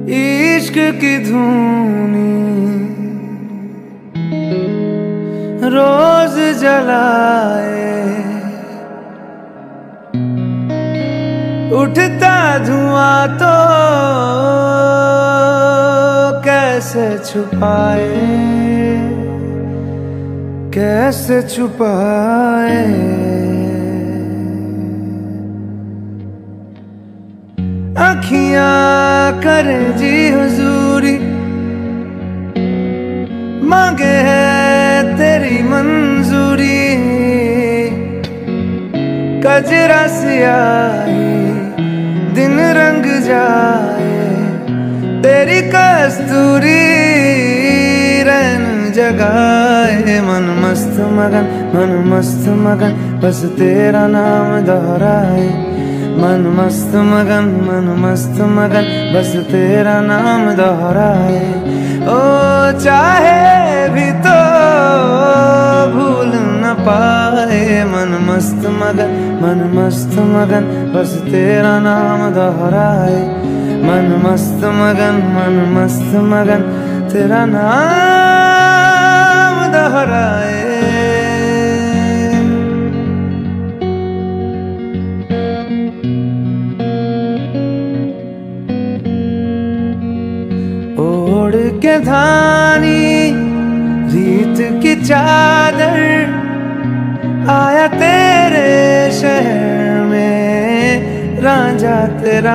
इश्क की धूनी रोज जलाए, उठता धुआं तो कैसे छुपाए, कैसे छुपाए। अखियां करें जी हुजूरी, मांगे है तेरी मंजूरी। कजरा सियाही दिन रंग जाए, तेरी कस्तूरी रैन जगाए। मन मस्त मगन, मन मस्त मगन, बस तेरा नाम दोहराए। मन मस्त मगन, मन मस्त मगन, बस तेरा नाम दोहराए। ओ चाहे भी तो भूल न पाए। मन मस्त मगन, मन मस्त मगन, बस तेरा नाम दोहराए। मन मस्त मगन, मन मस्त मगन, तेरा नाम दोहराए। ओढ़ के धानी रीत की चादर, आया तेरे शहर में रांझा तेरा।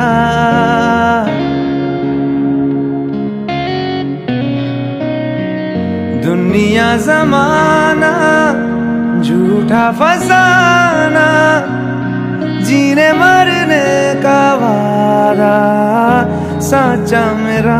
दुनिया जमाना झूठा फसाना, जीने मरने का वादा साचा मेरा।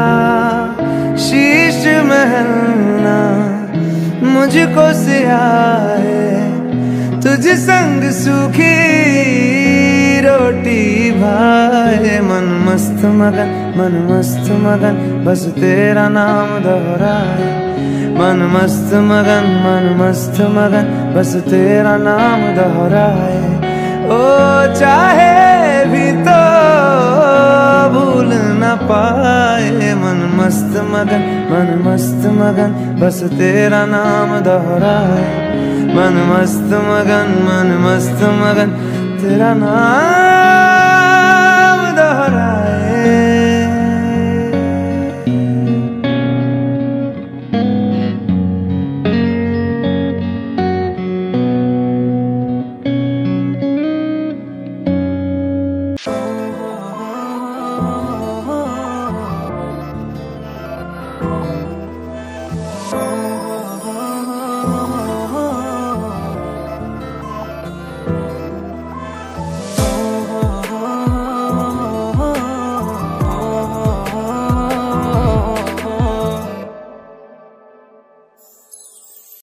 शीश महलना मुझको सियाए, तुझ संग सूखी रोटी भाए। मन मस्त मगन, मन मस्त मगन, बस तेरा नाम दोहराए। मन मस्त मगन, मन मस्त मगन, बस तेरा नाम दोहराए। ओ चाहे भी तो भूल न पाए। मन मस्त मगन, मन मस्त मगन, बस तेरा नाम दोहराए। मन मस्त मगन, मन मस्त मगन, तेरा नाम